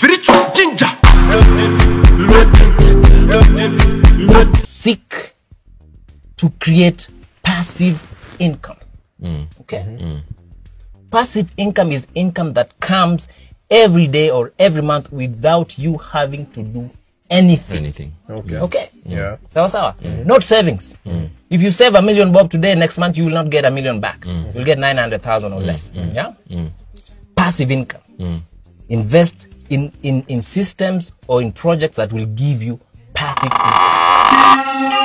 Spiritual ginger. Seek to create passive income. Okay. Passive income is income that comes every day or every month without you having to do anything. Okay. Yeah. Sawa. Not savings. If you save $1 million bob today, next month you will not get $1 million back. You'll get 900,000 or less. Yeah. Passive income. Invest in systems or in projects that will give you passive income.